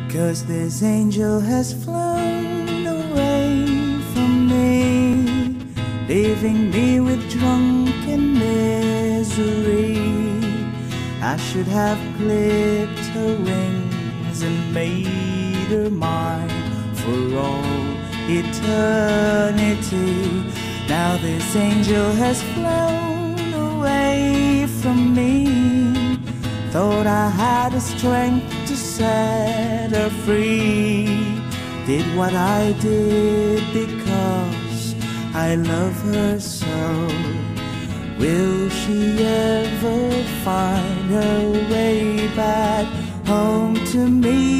'Cause this angel has flown away from me, leaving me with drunken misery. I should have clipped her wings and made her mine for all eternity. Now this angel has flown away from me. Thought I had the strength to set her free. Did what I did because I love her so. Will she ever find her way back home to me?